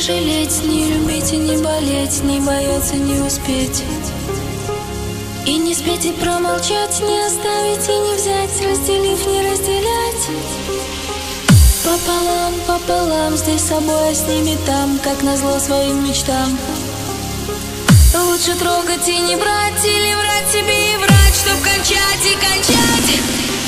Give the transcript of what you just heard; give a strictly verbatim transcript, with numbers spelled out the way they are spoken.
жалеть, не любить и не болеть, не бояться не успеть. И не спеть, и промолчать, не оставить и не взять, разделив, не разделять. Пополам, пополам, здесь с собой, а с ними там, как назло своим мечтам. Лучше трогать и не брать, или врать себе и врать, чтоб кончать и кончать.